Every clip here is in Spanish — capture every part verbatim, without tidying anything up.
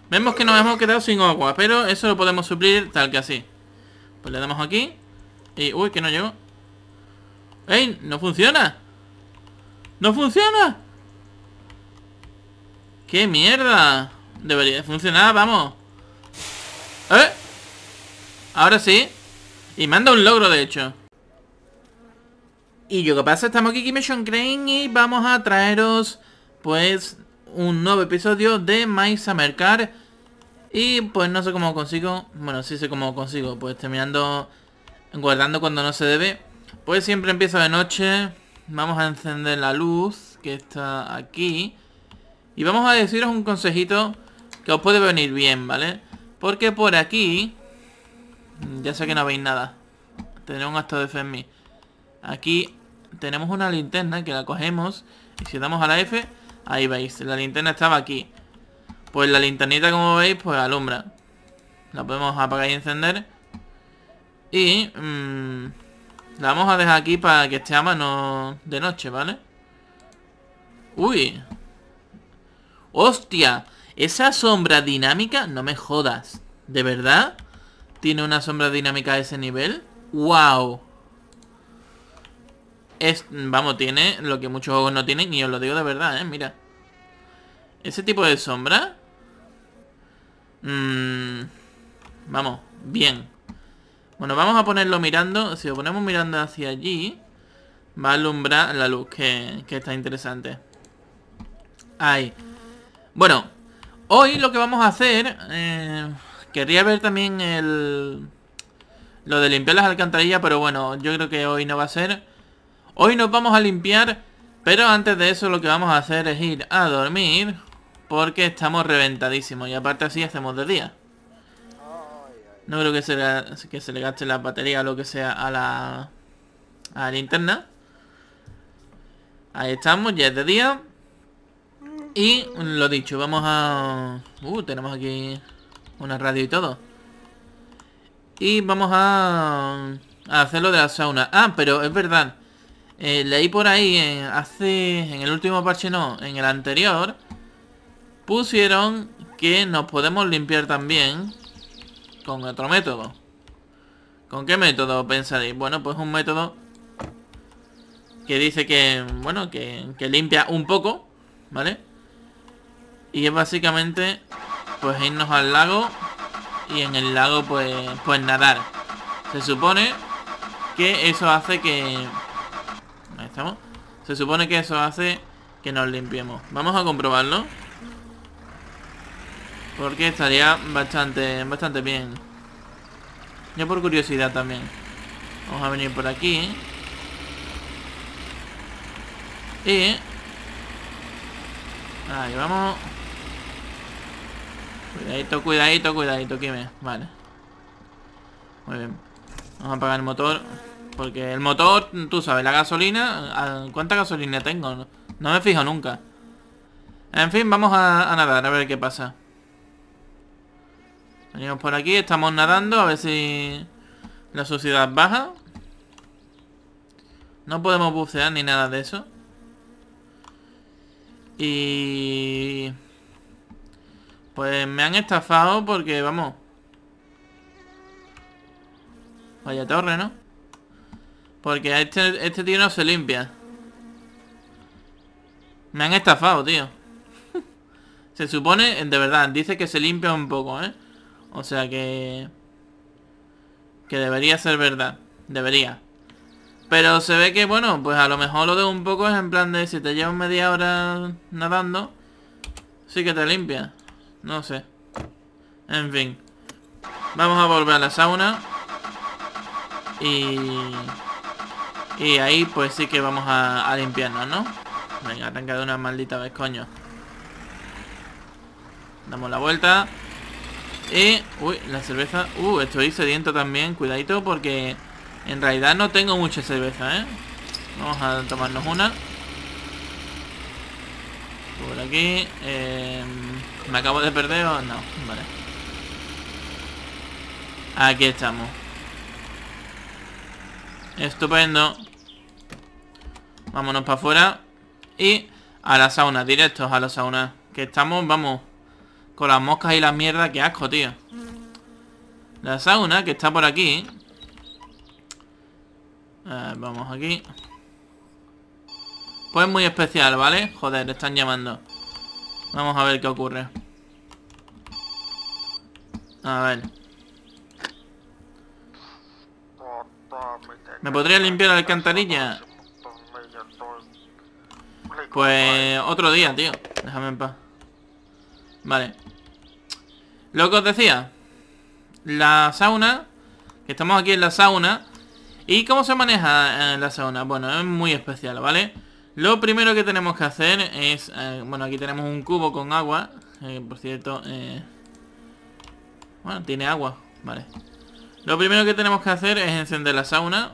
Vemos que nos hemos quedado sin agua, pero eso lo podemos suplir tal que así. Pues le damos aquí. Y... uy, que no llegó. ¡Ey! ¡No funciona! ¡No funciona! ¡Qué mierda! Debería de funcionar, vamos. ¡Eh! Ahora sí. Y manda un logro, de hecho. Y yo, ¿qué pasa? Estamos aquí, Mission Crane, y vamos a traeros, pues, un nuevo episodio de My Summer Car. Y pues no sé cómo consigo. Bueno, sí sé cómo consigo. Pues terminando guardando cuando no se debe. Pues siempre empiezo de noche. Vamos a encender la luz que está aquí. Y vamos a deciros un consejito que os puede venir bien, ¿vale? Porque por aquí... ya sé que no veis nada. Tendré un acto de fe en mí. Aquí tenemos una linterna que la cogemos. Y si damos a la F, ahí veis, la linterna estaba aquí. Pues la linternita, como veis, pues alumbra. La podemos apagar y encender. Y mmm, la vamos a dejar aquí para que esté a mano de noche, ¿vale? Uy. ¡Hostia! Esa sombra dinámica, no me jodas. ¿De verdad? ¿Tiene una sombra dinámica a ese nivel? ¡Wow! Es, vamos, tiene lo que muchos juegos no tienen. Y os lo digo de verdad, ¿eh? Mira. Ese tipo de sombra... Mmm, vamos, bien. Bueno, vamos a ponerlo mirando. Si lo ponemos mirando hacia allí, va a alumbrar la luz, que, que está interesante. Ahí. Bueno, hoy lo que vamos a hacer... Eh, querría ver también el... lo de limpiar las alcantarillas, pero bueno, yo creo que hoy no va a ser. Hoy nos vamos a limpiar, pero antes de eso lo que vamos a hacer es ir a dormir, porque estamos reventadísimos. Y aparte así hacemos de día. No creo que se le, que se le gaste la batería o lo que sea a la, a la linterna. Ahí estamos, ya es de día. Y lo dicho, vamos a... Uh, tenemos aquí una radio y todo. Y vamos a, a hacerlo de la sauna. Ah, pero es verdad. Eh, leí por ahí, eh, hace... en el último parche no, en el anterior... pusieron que nos podemos limpiar también con otro método. ¿Con qué método pensaréis? Bueno, pues un método que dice que, bueno, que, que limpia un poco, ¿vale? Y es básicamente, pues irnos al lago y en el lago, pues, pues nadar. Se supone que eso hace que... ahí estamos. Se supone que eso hace que nos limpiemos. Vamos a comprobarlo. Porque estaría bastante, bastante bien. Yo por curiosidad también. Vamos a venir por aquí. Y... ahí vamos. Cuidadito, cuidadito, cuidadito, Kime. Vale. Muy bien. Vamos a apagar el motor. Porque el motor, tú sabes, la gasolina... ¿cuánta gasolina tengo? No, no me fijo nunca. En fin, vamos a, a nadar, a ver qué pasa. Venimos por aquí, estamos nadando, a ver si la suciedad baja. No podemos bucear ni nada de eso. Y... pues me han estafado porque, vamos... vaya torre, ¿no? Porque este, este tío no se limpia. Me han estafado, tío. Se supone, de verdad, dice que se limpia un poco, ¿eh? O sea que... que debería ser verdad. Debería. Pero se ve que, bueno, pues a lo mejor lo de un poco es en plan de... si te llevas media hora nadando, sí que te limpia. No sé. En fin. Vamos a volver a la sauna. Y... y ahí pues sí que vamos a, a limpiarnos, ¿no? Venga, arranca de una maldita vez, coño. Damos la vuelta. Y... uy, la cerveza... Uh, estoy sediento también. Cuidadito porque... en realidad no tengo mucha cerveza, ¿eh? Vamos a tomarnos una. Por aquí... Eh, ¿me acabo de perder o no? Vale. Aquí estamos. Estupendo. Vámonos para afuera. Y a la sauna, directos a la sauna. Que estamos, vamos... Con las moscas y la mierda, qué asco, tío. La sauna, que está por aquí. Eh, vamos aquí. Pues muy especial, ¿vale? Joder, están llamando. Vamos a ver qué ocurre. A ver. ¿Me podría limpiar la alcantarilla? Pues otro día, tío. Déjame en paz. Vale. Lo que os decía. La sauna. Que estamos aquí en la sauna. ¿Y cómo se maneja en la sauna? Bueno, es muy especial, ¿vale? Lo primero que tenemos que hacer es... Eh, bueno, aquí tenemos un cubo con agua. Eh, por cierto... Eh, bueno, tiene agua. Vale. Lo primero que tenemos que hacer es encender la sauna.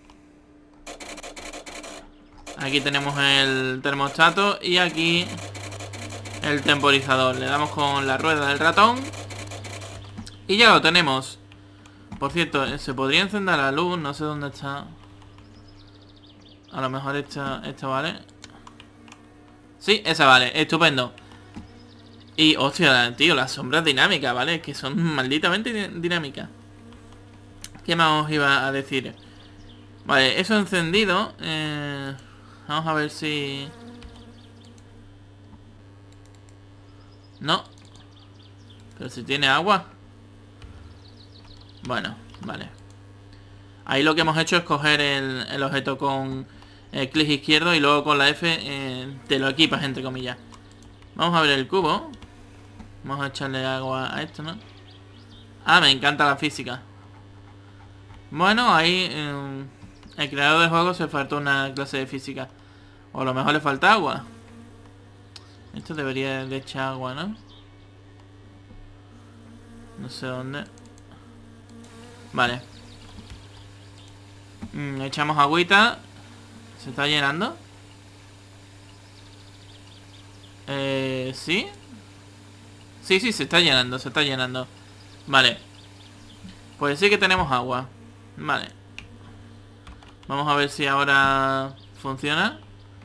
Aquí tenemos el termostato. Y aquí el temporizador. Le damos con la rueda del ratón. Y ya lo tenemos. Por cierto, se podría encender la luz. No sé dónde está. A lo mejor esta, esta vale. Sí, esa vale, estupendo. Y, hostia, tío, las sombras dinámicas, ¿vale? Que son malditamente dinámicas. ¿Qué más os iba a decir? Vale, eso encendido. eh, Vamos a ver si... No. Pero si tiene agua. Bueno, vale. Ahí lo que hemos hecho es coger el, el objeto con el clic izquierdo y luego con la F eh, te lo equipas, entre comillas. Vamos a ver el cubo. Vamos a echarle agua a esto, ¿no? Ah, me encanta la física. Bueno, ahí eh, el creador de juego se faltó una clase de física. O a lo mejor le falta agua. Esto debería de echar agua, ¿no? No sé dónde. Vale. Mm, echamos agüita. ¿Se está llenando? Eh, ¿sí? Sí, sí, se está llenando, se está llenando. Vale. Pues sí que tenemos agua. Vale. Vamos a ver si ahora funciona.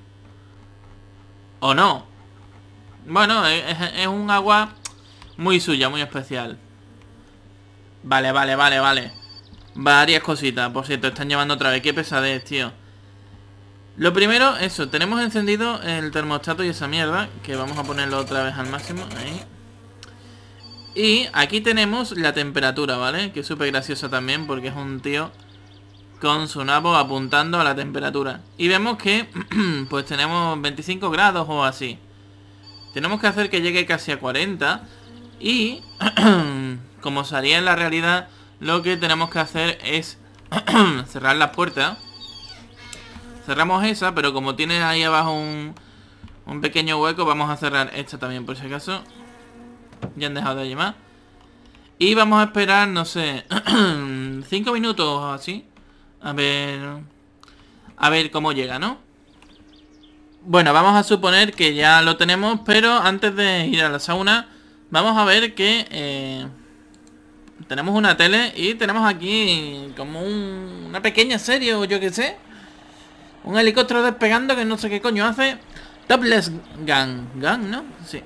¿O no? Bueno, es, es un agua muy suya, muy especial. Vale, vale, vale, vale. Varias cositas. Por cierto, están llevando otra vez. Qué pesadez, tío. Lo primero, eso. Tenemos encendido el termostato y esa mierda. Que vamos a ponerlo otra vez al máximo. Ahí. Y aquí tenemos la temperatura, ¿vale? Que es súper graciosa también porque es un tío con su nabo apuntando a la temperatura. Y vemos que pues tenemos veinticinco grados o así. Tenemos que hacer que llegue casi a cuarenta. Y como se haría en la realidad, lo que tenemos que hacer es cerrar las puertas. Cerramos esa, pero como tiene ahí abajo un, un pequeño hueco, vamos a cerrar esta también por si acaso. Ya han dejado de llamar. Y vamos a esperar, no sé, cinco minutos o así. A ver... A ver cómo llega, ¿no? Bueno, vamos a suponer que ya lo tenemos, pero antes de ir a la sauna, vamos a ver que... Eh, tenemos una tele y tenemos aquí como un, una pequeña serie o yo qué sé. Un helicóptero despegando que no sé qué coño hace. Topless Gun. Gun, ¿no? Sí.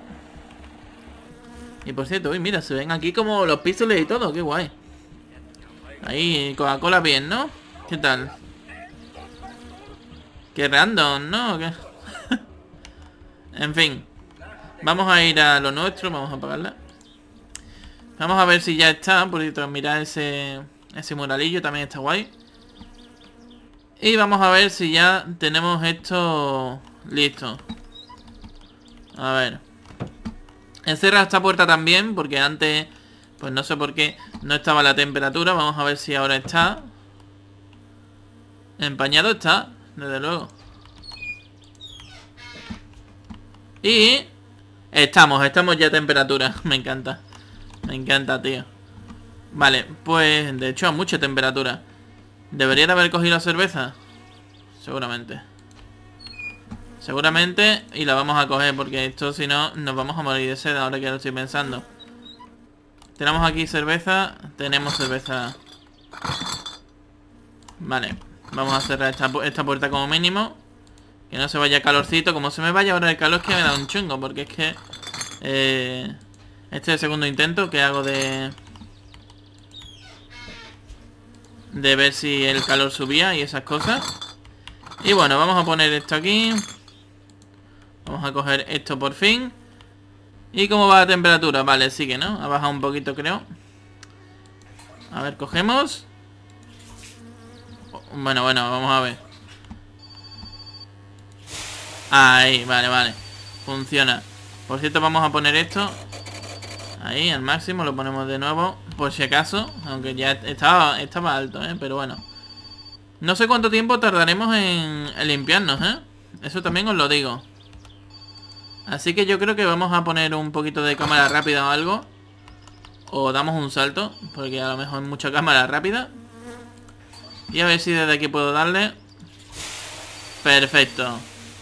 Y por cierto, uy, mira, se ven aquí como los píxeles y todo, qué guay. Ahí, Coca-Cola bien, ¿no? ¿Qué tal? Qué random, ¿no? ¿Qué? En fin. Vamos a ir a lo nuestro, vamos a apagarla. Vamos a ver si ya está, por cierto, mirad ese, ese muralillo, también está guay. Y vamos a ver si ya tenemos esto listo. A ver. Encierra esta puerta también, porque antes, pues no sé por qué, no estaba la temperatura. Vamos a ver si ahora está. Empañado está, desde luego. Y... Estamos, estamos ya a temperatura. Me encanta. Me encanta, tío. Vale, pues de hecho a mucha temperatura. ¿Debería de haber cogido la cerveza? Seguramente. Seguramente, y la vamos a coger porque esto si no nos vamos a morir de sed ahora que lo estoy pensando. Tenemos aquí cerveza, tenemos cerveza. Vale, vamos a cerrar esta, esta puerta como mínimo. Que no se vaya calorcito, como se me vaya ahora el calor es que me da un chungo porque es que... Eh, Este es el segundo intento que hago de... De ver si el calor subía y esas cosas. Y bueno, vamos a poner esto aquí. Vamos a coger esto por fin. ¿Y cómo va la temperatura? Vale, sigue, ¿no? Ha bajado un poquito, creo. A ver, cogemos. Bueno, bueno, vamos a ver. Ahí, vale, vale. Funciona. Por cierto, vamos a poner esto ahí, al máximo. Lo ponemos de nuevo, por si acaso. Aunque ya estaba, estaba alto, ¿eh? Pero bueno. No sé cuánto tiempo tardaremos en, en limpiarnos, ¿eh? Eso también os lo digo. Así que yo creo que vamos a poner un poquito de cámara rápida o algo. O damos un salto, porque a lo mejor hay mucha cámara rápida. Y a ver si desde aquí puedo darle. Perfecto.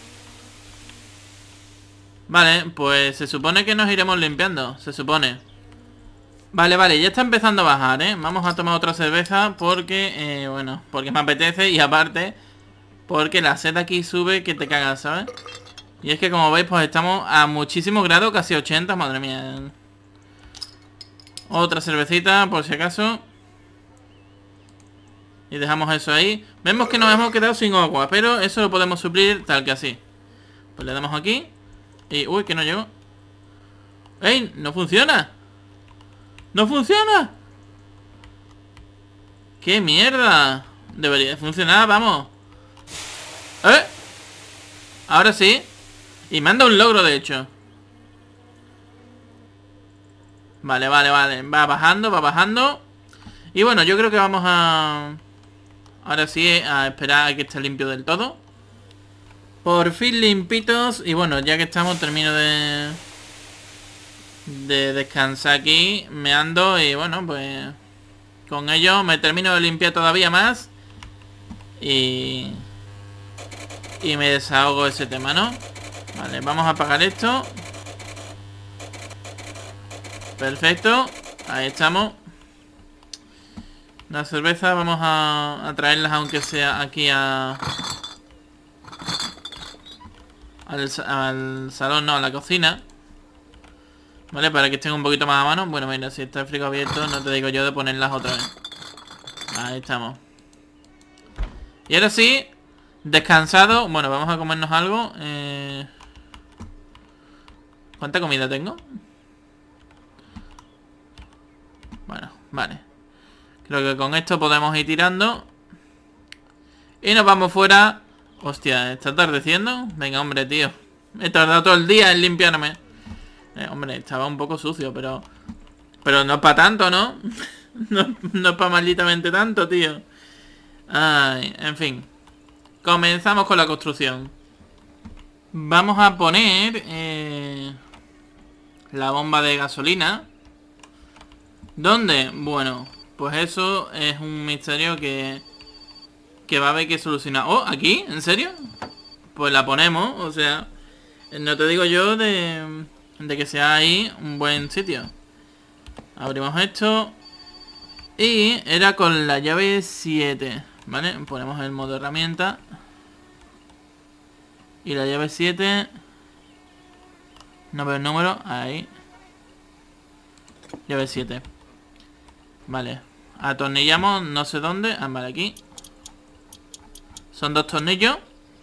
Vale, pues se supone que nos iremos limpiando. Se supone. Vale, vale, ya está empezando a bajar, ¿eh? Vamos a tomar otra cerveza porque, eh, bueno, porque me apetece. Y aparte, porque la sed aquí sube que te cagas, ¿sabes? Y es que como veis, pues estamos a muchísimos grados, casi ochenta, madre mía. Otra cervecita, por si acaso. Y dejamos eso ahí. Vemos que nos hemos quedado sin agua, pero eso lo podemos suplir tal que así. Pues le damos aquí. Y... uy, que no llegó. ¡Ey! ¡No funciona! ¡No funciona! ¡Qué mierda! Debería de funcionar, vamos. ¡Eh! Ahora sí. Y manda un logro, de hecho. Vale, vale, vale. Va bajando, va bajando. Y bueno, yo creo que vamos a... ahora sí, a esperar a que esté limpio del todo. Por fin limpitos. Y bueno, ya que estamos, termino de... de descansar aquí, meando. Y bueno, pues... con ello me termino de limpiar todavía más. Y... y me desahogo ese tema, ¿no? Vale, vamos a apagar esto. Perfecto. Ahí estamos. La cerveza vamos a, a traerlas, aunque sea aquí a... Al, al salón, no, a la cocina. Vale, para que estén un poquito más a mano. Bueno, mira, si está el frigo abierto, no te digo yo de ponerlas otra vez. Ahí estamos. Y ahora sí, descansado. Bueno, vamos a comernos algo. Eh... ¿Cuánta comida tengo? Bueno, vale. Creo que con esto podemos ir tirando. Y nos vamos fuera. Hostia, ¿está atardeciendo? Venga, hombre, tío. He tardado todo el día en limpiarme. Eh, hombre, estaba un poco sucio, pero... pero no es para tanto, ¿no? no, no es para malditamente tanto, tío. Ay, en fin. Comenzamos con la construcción. Vamos a poner... Eh, la bomba de gasolina. ¿Dónde? Bueno, pues eso es un misterio que... que va a haber que solucionar. Oh, ¿aquí? ¿En serio? Pues la ponemos, o sea... no te digo yo de... de que sea ahí un buen sitio. Abrimos esto. Y era con la llave siete. ¿Vale? Ponemos el modo herramienta. Y la llave siete. No veo el número. Ahí. Llave siete. Vale. Atornillamos no sé dónde. Ah, vale, aquí. Son dos tornillos.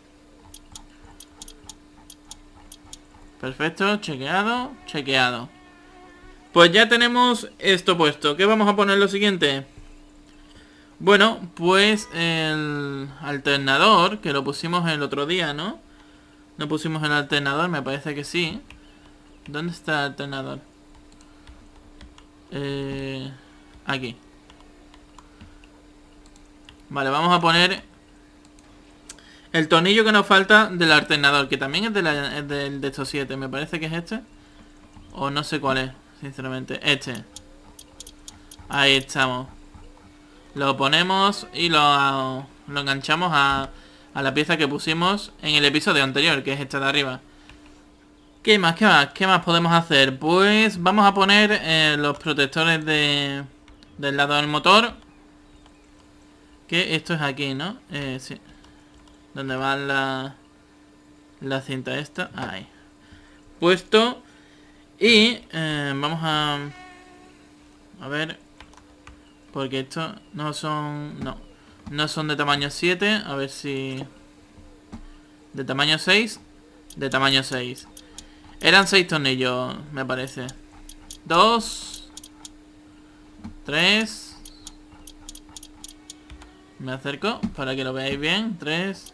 Perfecto, chequeado, chequeado. Pues ya tenemos esto puesto. ¿Qué vamos a poner lo siguiente? Bueno, pues el alternador, que lo pusimos el otro día, ¿no? No pusimos el alternador, me parece que sí. ¿Dónde está el alternador? Eh, aquí. Vale, vamos a poner el tornillo que nos falta del alternador, que también es, de, la, es del de estos siete. Me parece que es este. O no sé cuál es, sinceramente. Este. Ahí estamos. Lo ponemos y lo, lo enganchamos a, a la pieza que pusimos en el episodio anterior, que es esta de arriba. ¿Qué más? ¿Qué más? ¿Qué más podemos hacer? Pues vamos a poner eh, los protectores de, del lado del motor. Que esto es aquí, ¿no? Eh, sí. Donde va la, la cinta esta. Ahí. Puesto. Y eh, vamos a... A ver... Porque estos no son... No. No son de tamaño siete. A ver si... De tamaño seis. De tamaño seis. Eran seis tornillos, me parece. Dos. Tres. Me acerco para que lo veáis bien. Tres.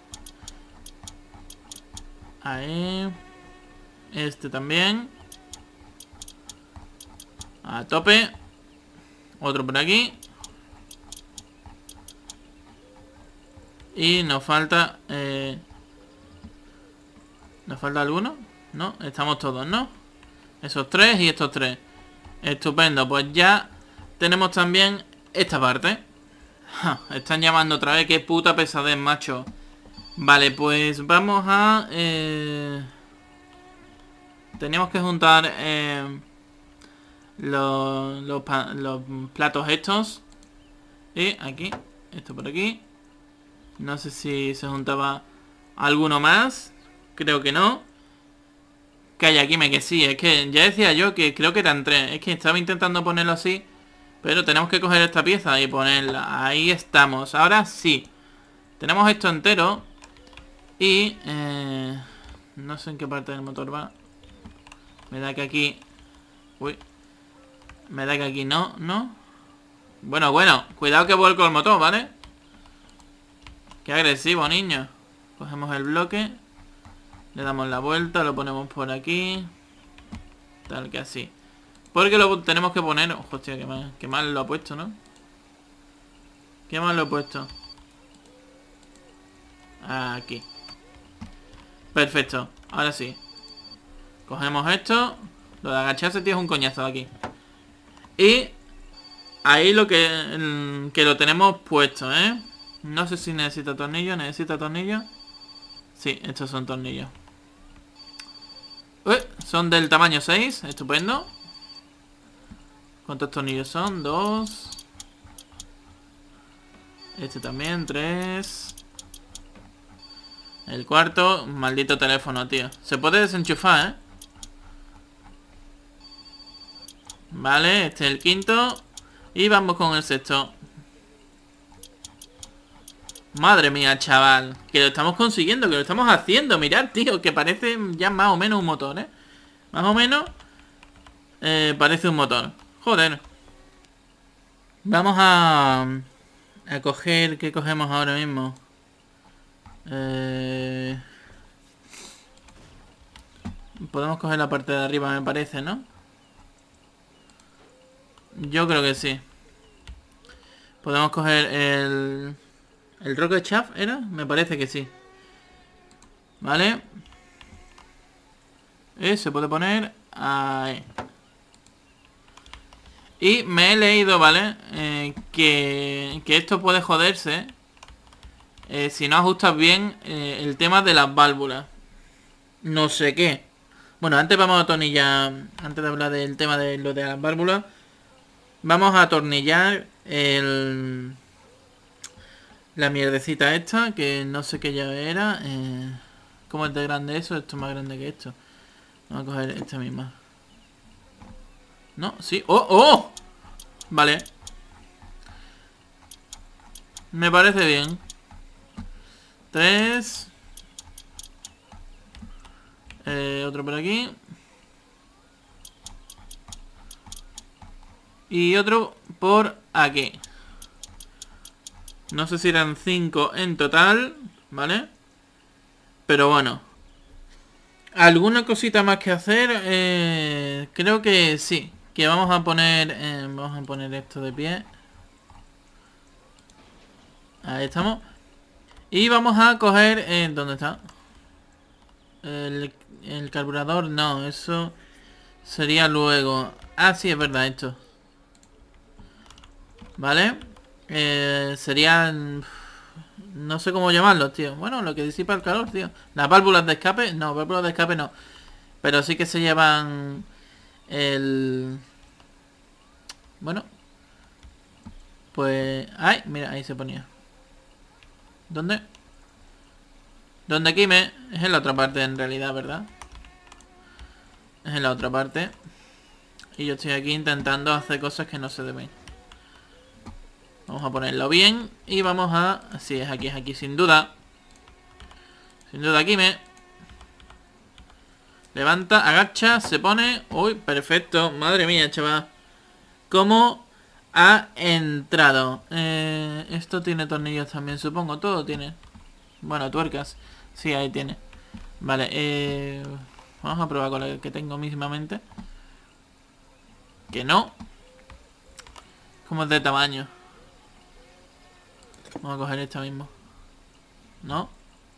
Ahí. Este también. A tope. Otro por aquí. Y nos falta... Eh, ¿Nos falta alguno? No, estamos todos, ¿no? Esos tres y estos tres. Estupendo, pues ya tenemos también esta parte. Ja, están llamando otra vez, qué puta pesadez, macho. Vale, pues vamos a... Eh... Tenemos que juntar eh... los, los, los platos estos. Y aquí, esto por aquí. No sé si se juntaba alguno más. Creo que no. Calla, aquí me que sí. Es que ya decía yo que creo que eran tres. Es que estaba intentando ponerlo así. Pero tenemos que coger esta pieza y ponerla. Ahí estamos. Ahora sí. Tenemos esto entero. Y... Eh, no sé en qué parte del motor va. Me da que aquí... Uy. Me da que aquí no, ¿no? Bueno, bueno. Cuidado que vuelco el motor, ¿vale? Qué agresivo, niño. Cogemos el bloque. Le damos la vuelta, lo ponemos por aquí. Tal que así. Porque lo tenemos que poner... Oh, hostia, qué mal, qué mal lo ha puesto, ¿no? Qué mal lo he puesto. Aquí. Perfecto, ahora sí. Cogemos esto. Lo de agacharse, tío, es un coñazo de aquí. Y... Ahí lo que... Que lo tenemos puesto, ¿eh? No sé si necesita tornillo. ¿Necesita tornillo? Sí, estos son tornillos. Uy, son del tamaño seis. Estupendo. ¿Cuántos tornillos son? Dos. Este también, tres. El cuarto. Maldito teléfono, tío. Se puede desenchufar, ¿eh? Vale, este es el quinto. Y vamos con el sexto. Madre mía, chaval. Que lo estamos consiguiendo, que lo estamos haciendo. Mirad, tío, que parece ya más o menos un motor, ¿eh? Más o menos eh, parece un motor. Joder. Vamos a... A coger... ¿Qué cogemos ahora mismo? Eh... Podemos coger la parte de arriba, me parece, ¿no? Yo creo que sí. Podemos coger el... ¿El Rocket Shaft era? Me parece que sí. Vale. Y se puede poner ahí. Y me he leído, ¿vale? Eh, que, que esto puede joderse eh, si no ajustas bien eh, el tema de las válvulas. No sé qué. Bueno, antes vamos a atornillar. Antes de hablar del tema de lo de las válvulas, vamos a atornillar el... La mierdecita esta, que no sé qué llave era. Eh, ¿Cómo es de grande eso? Esto es más grande que esto. Vamos a coger esta misma. ¿No? ¿Sí? ¡Oh! ¡Oh! Vale. Me parece bien. Tres. Eh, otro por aquí. Y otro por aquí. No sé si eran cinco en total, ¿vale? Pero bueno. ¿Alguna cosita más que hacer? Eh, creo que sí. Que vamos a poner... Eh, vamos a poner esto de pie. Ahí estamos. Y vamos a coger... Eh, ¿Dónde está? El, el carburador, no, eso sería luego. Ah, sí, es verdad, esto. Vale. Eh, serían... No sé cómo llamarlos, tío. Bueno, lo que disipa el calor, tío. Las válvulas de escape. No, válvulas de escape no. Pero sí que se llevan... El... Bueno. Pues... Ay, mira, ahí se ponía. ¿Dónde? ¿Dónde aquí me? Es en la otra parte en realidad, ¿verdad? Es en la otra parte. Y yo estoy aquí intentando hacer cosas que no se deben. Vamos a ponerlo bien. Y vamos a... Sí, es aquí, es aquí, sin duda. Sin duda aquí me... Levanta, agacha, se pone... Uy, perfecto. Madre mía, chaval. ¿Cómo ha entrado? Eh, esto tiene tornillos también, supongo. Todo tiene. Bueno, tuercas. Sí, ahí tiene. Vale, eh... vamos a probar con la que tengo mismamente. Que no. Como es de tamaño. Vamos a coger esta mismo. ¿No?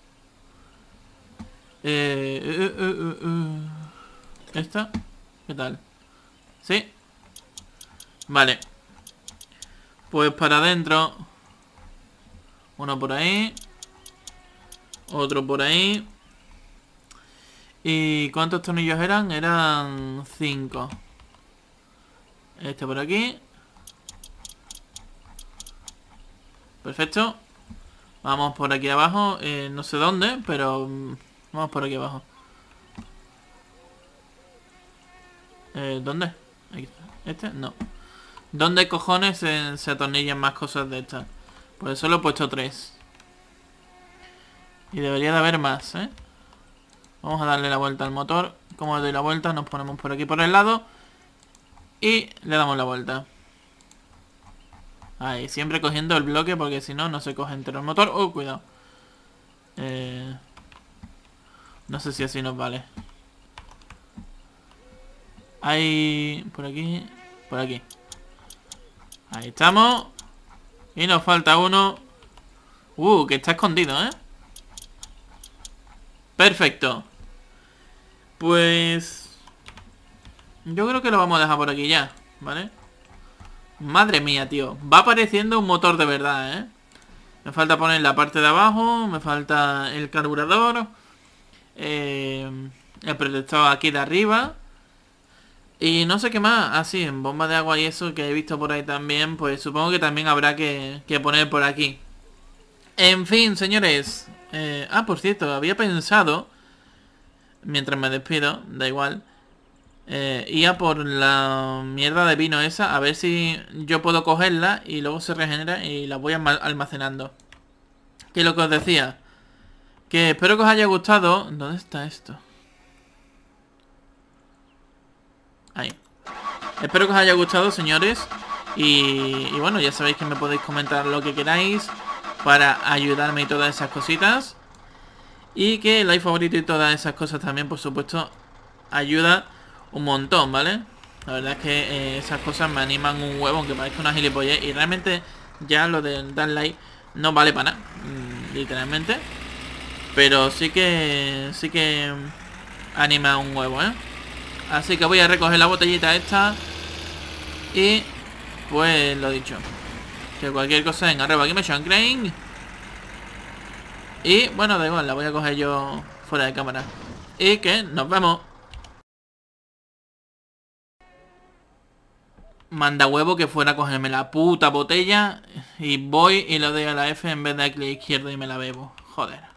Eh, eh, eh, eh, eh. ¿Esta? ¿Qué tal? ¿Sí? Vale. Pues para adentro. Uno por ahí. Otro por ahí. ¿Y cuántos tornillos eran? Eran cinco. Este por aquí. Perfecto. Vamos por aquí abajo. Eh, no sé dónde, pero... Vamos por aquí abajo. Eh, ¿Dónde? Aquí está. ¿Este? No. ¿Dónde cojones se, se atornillan más cosas de estas? Pues solo he puesto tres. Y debería de haber más, ¿eh? Vamos a darle la vuelta al motor. Como le doy la vuelta, nos ponemos por aquí por el lado. Y le damos la vuelta. Ahí, siempre cogiendo el bloque porque si no, no se coge entero el motor. ¡Oh, cuidado! Eh, no sé si así nos vale. Hay... Por aquí... Por aquí. Ahí estamos. Y nos falta uno. Uh, que está escondido, ¿eh? Perfecto. Pues... Yo creo que lo vamos a dejar por aquí ya, ¿vale? Madre mía, tío. Va apareciendo un motor de verdad, ¿eh? Me falta poner la parte de abajo. Me falta el carburador. Eh, el protector aquí de arriba. Y no sé qué más. Ah, sí, en bomba de agua y eso que he visto por ahí también. Pues supongo que también habrá que, que poner por aquí. En fin, señores. Eh, ah, por cierto, había pensado... Mientras me despido, da igual... Eh, ia por la mierda de vino esa. A ver si yo puedo cogerla y luego se regenera y la voy almacenando. Que lo que os decía, que espero que os haya gustado. ¿Dónde está esto? Ahí. Espero que os haya gustado, señores. Y, y bueno, ya sabéis que me podéis comentar lo que queráis para ayudarme y todas esas cositas. Y que el like favorito y todas esas cosas también, por supuesto, ayuda un montón, ¿vale? La verdad es que eh, esas cosas me animan un huevo, aunque parezca una gilipollez. Y realmente ya lo de dar like no vale para nada, mmm, literalmente. Pero sí que sí que anima un huevo, ¿eh? Así que voy a recoger la botellita esta. Y pues lo dicho, que cualquier cosa en arroba GameShawnCrane. Y bueno, da igual, la voy a coger yo fuera de cámara. Y que nos vemos. Manda huevo que fuera a cogerme la puta botella. Y voy y le doy a la F en vez de a clic izquierdo y me la bebo. Joder.